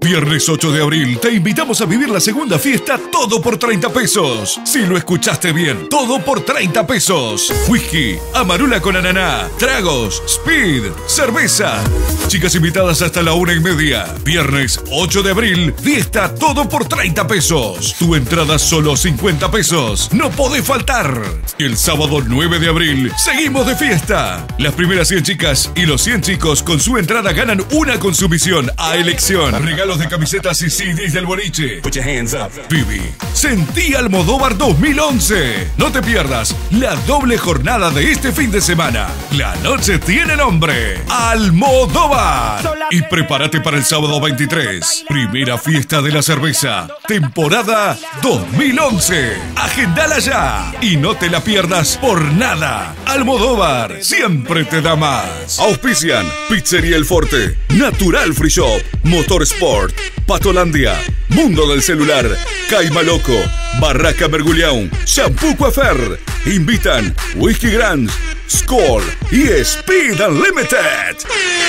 Viernes 8 de abril, te invitamos a vivir la segunda fiesta todo por 30 pesos. Si lo escuchaste bien, todo por 30 pesos. Whisky, amarula con ananá, tragos, speed, cerveza. Chicas invitadas hasta la 1:30. Viernes 8 de abril, fiesta todo por 30 pesos. Tu entrada solo 50 pesos. No podés faltar. Y el sábado 9 de abril, seguimos de fiesta. Las primeras 100 chicas y los 100 chicos con su entrada ganan una consumición a elección. Regalos de camisetas y CDs del boliche. Put your hands up. Vivi, sentí Almodóvar 2011. No te pierdas la doble jornada de este fin de semana. La noche tiene nombre: Almodóvar. Y prepárate para el sábado 23. Primera fiesta de la cerveza. Temporada 2011. Agendala ya y no te la pierdas por nada. Almodóvar siempre te da más. Auspician Pizzería El Forte, Natural Free Shop, Motorsport, Patolandia, Mundo del Celular, Caima Loco, Barraca Mergulião, Shampoo Coafer. Invitan Whisky Grants, Skol y Speed Unlimited.